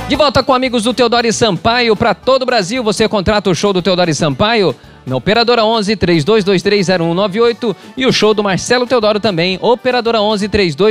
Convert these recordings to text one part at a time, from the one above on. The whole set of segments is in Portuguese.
De volta com amigos do Teodoro e Sampaio para todo o Brasil. Você contrata o show do Teodoro e Sampaio na Operadora 11 32230198 e o show do Marcelo Teodoro também, Operadora 11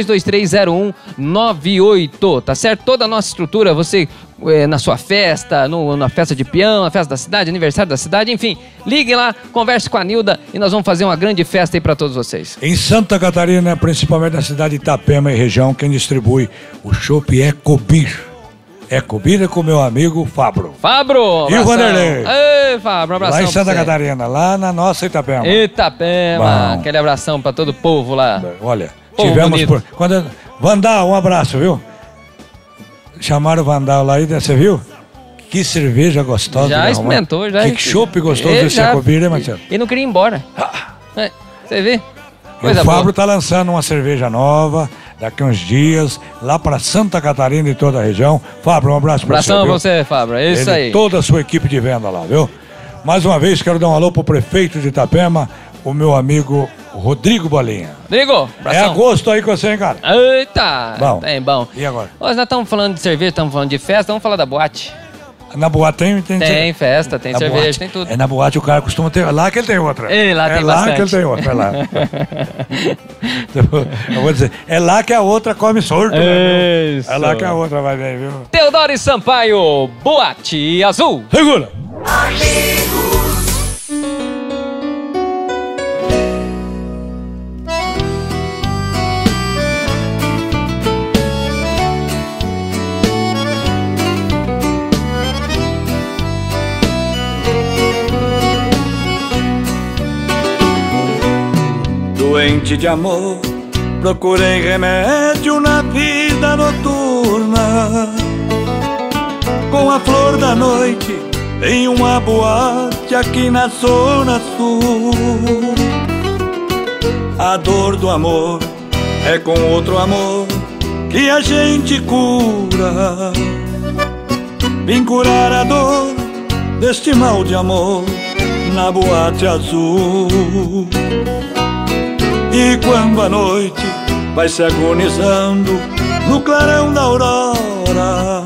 32230198, tá certo? Toda a nossa estrutura, você na sua festa, na festa de peão, na festa da cidade, aniversário da cidade, enfim, ligue lá, converse com a Nilda e nós vamos fazer uma grande festa aí para todos vocês. Em Santa Catarina, principalmente na cidade de Itapema e região, quem distribui o chopp é Ecobir. Ecobir é com meu amigo Fabro. Fabro! E o Vanderlei. Ei, Fabro, um abração. Lá em Santa Catarina, lá na nossa Itapema. Itapema, aquele abração pra todo o povo lá. Olha, Povo tivemos bonito. Vandal, um abraço, viu? Chamaram o Vandal lá aí, você viu? Que cerveja gostosa. Já experimentou, já. Que chopp gostoso desse Ecobir, hein, Marcelo? E não queria ir embora. Você vê? O Fabro tá lançando uma cerveja nova daqui uns dias, lá para Santa Catarina e toda a região. Fabro, um abraço para você. Abração pra você, Fabro, é isso aí. Toda a sua equipe de venda lá, viu? Mais uma vez, quero dar um alô pro prefeito de Itapema, o meu amigo Rodrigo Bolinha. Rodrigo, abração. É agosto aí com você, hein, cara? Eita, Bom. Tem bom. E agora? Nós estamos falando de cerveja, estamos falando de festa, vamos falar da boate. Na boate tem festa, tem cerveja, boate, tem tudo. É na boate o cara costuma ter. Lá que ele tem outra. Lá tem lá bastante. que ele tem outra, é lá. Eu vou dizer, é lá que a outra come sorto, né, Isso. É lá que a outra vai ver, viu? Teodoro e Sampaio, Boate Azul. Segura! Doente de amor, procurei remédio na vida noturna. Com a flor da noite, em uma boate aqui na Zona Sul. A dor do amor é com outro amor que a gente cura. Vim curar a dor deste mal de amor na Boate Azul. E quando a noite vai se agonizando no clarão da aurora,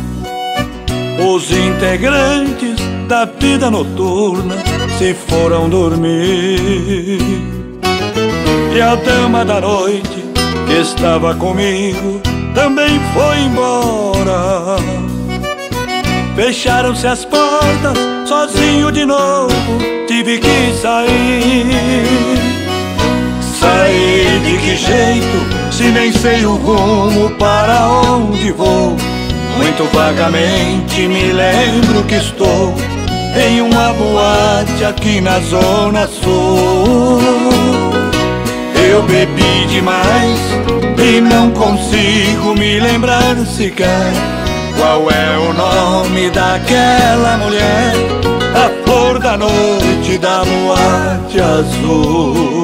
os integrantes da vida noturna se foram dormir. E a dama da noite que estava comigo também foi embora. Fecharam-se as portas, sozinho de novo tive que sair. Sair de que jeito, se nem sei o rumo para onde vou? Muito vagamente me lembro que estou em uma boate aqui na Zona Sul. Eu bebi demais e não consigo me lembrar sequer qual é o nome daquela mulher, a flor da noite da Boate Azul.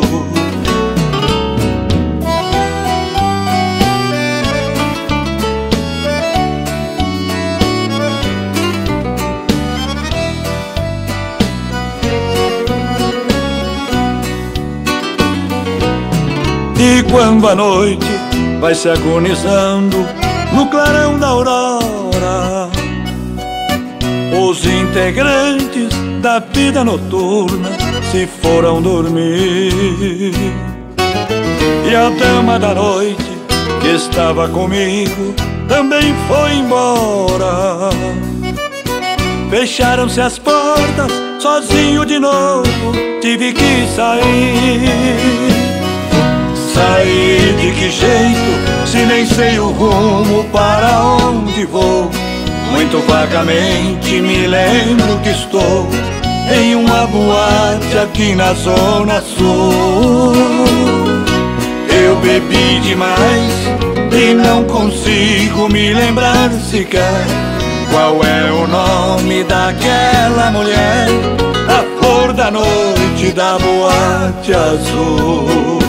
E quando a noite vai se agonizando no clarão da aurora, os integrantes da vida noturna se foram dormir. E a dama da noite que estava comigo também foi embora. Fecharam-se as portas, sozinho de novo tive que sair. Sair de que jeito, se nem sei o rumo para onde vou? Muito vagamente me lembro que estou em uma boate aqui na Zona Sul. Eu bebi demais e não consigo me lembrar sequer qual é o nome daquela mulher, a flor da noite da Boate Azul.